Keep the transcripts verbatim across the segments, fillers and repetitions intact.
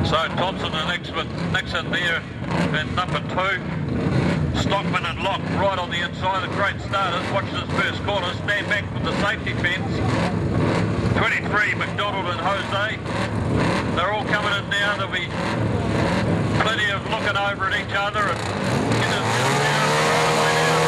So Thompson and Nixon, Nixon there in number two. Stockman and Locke right on the inside. The great starters. Watch this first corner. Stand back with the safety fence. twenty-three, McDonald and Jose. They're all coming in now. There'll be plenty of looking over at each other and get us down right away now.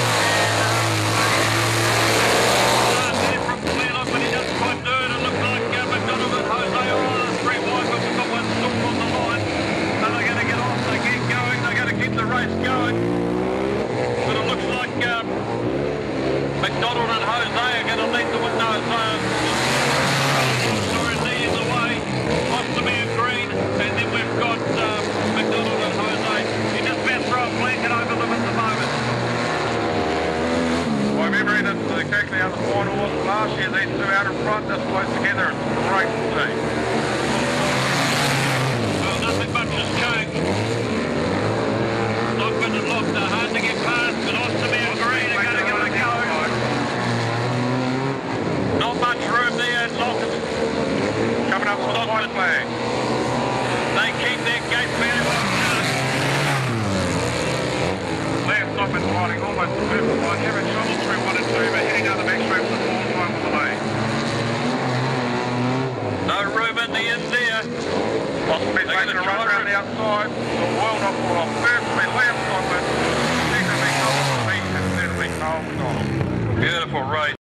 And uh, from Clearlock, but he doesn't quite do it. It looks like uh, McDonald and Jose are on the three wide, but we've got one storm on the line. And they're going to get off. They keep going. They're going to keep the race going. But it looks like um, McDonald and Jose are going to lead the windows. Uh, Sorry, in the way. Ostomy and Green. And then we've got um, McDonald and Jose. You just about throw a blanket over them at the moment. Well, remembering that exactly how the final was last year, these two out in front, this close together, it's great to see. Well, nothing much has changed. Stockman and Locke are hard to get past, but Ostomy and Green are going to give it a go. Not much room there, and Locke is Coming up for the white flag. They keep their gate very well shut. Left Stockman riding almost the perfect line. Having trouble through one and two, but heading down the back straight for the fourth time with the lead. No room in the end there. Osprey's making a run around the outside. The well not pulled off perfectly. Left Stockman. Secondly, Cole, and thirdly, Cole McDonald. Beautiful race.